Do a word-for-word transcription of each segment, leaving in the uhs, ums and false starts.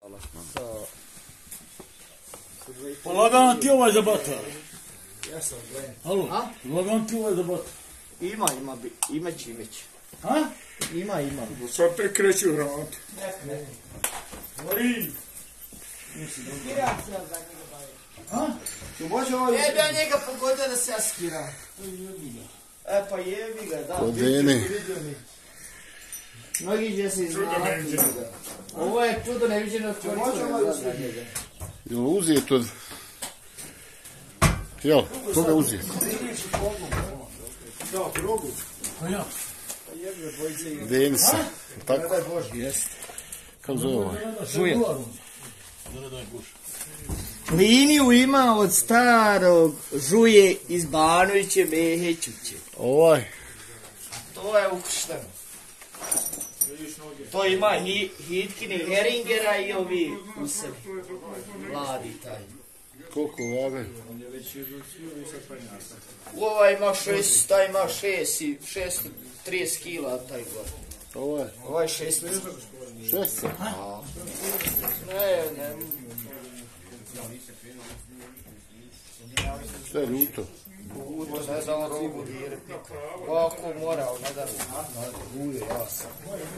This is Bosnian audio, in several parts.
Pa lagan ti ovaj za batar. Ja sam gledam. Alo, lagan ti ovaj za batar. Ima, ima, imeć, imeć. Ha? Ima, ima. Sad te kreću hrvati. Ne, Marin! Ha? Jebi ja njega pogodio da se ja skiram. E pa jebi ga, da. Kodeni. Mnogi će se iznavati. Ovo je čudo neviđeno koristo. Jel uzijet od... Jel, koga uzijet? Da, drogu. Pa ja. Denisa. Tako? Ne daj Bože. Jest. Kako zove ovaj? Žuje. Liniju ima od starog Žuje iz Banoviće Behećiće. Ovaj? To je ukršteno. To ima hi, hitkini heringera i ovi usevi. Mladi taj. Koliko vage? Ova ima šest, taj ima šest i šest trideset kila taj god. Ovaj? Ovaj šest. Šest? Ne, ne. Sve je ljuto. Luto, ne znam rogu dirati. Ovako morao, ne da uje, ja sam.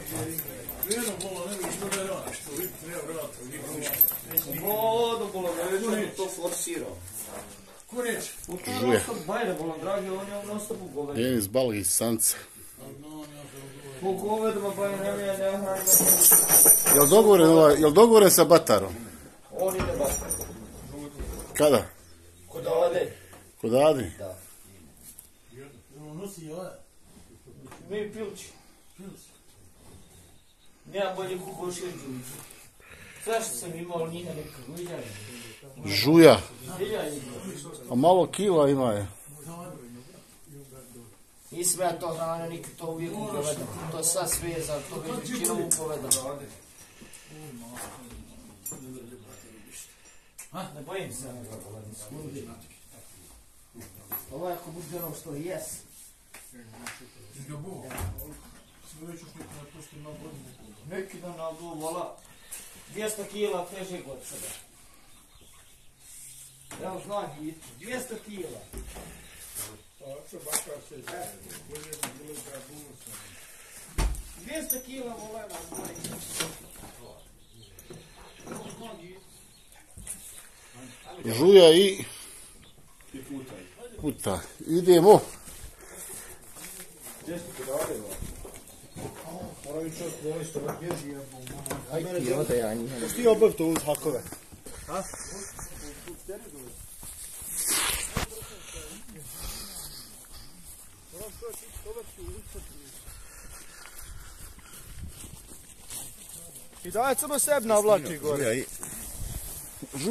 Vodo bolo, ne već to forsirao. Ko reč? Žuje. Bajde bolam, dragi, on je non stop u govedu. Denis, Balagić, Sanica. Po govedima bajde, ne vije, ne hrana. Jel dogovoren, ovaj, jel dogovoren sa Batarom? On ide batar. Kada? Kod ode? Kod Adi? Da. Nosi i ovaj. Mi pilči. Nema bolje kukoširđu. Sve što sam imao njih nekako, vidjeli? Žuja. Vidjeli? A malo kila ima je. Nisam ja to hrana, nikad to uvijek upovedam. To je sad svezan, to već većinom upovedam. Ne bojim se onoga povedam, skurdi. Ovo je ako bude ono što jes. Neki dan na dnu vola dvjesto kila teže god sebe. Evo znam hit, dvjesto kila. dvjesto kila vola je vam. Žuja i... Puta. Idemo. Ajde, ode ja njih. Ti obav to uz hakove. Ha? I daj samo sebi navlači gore.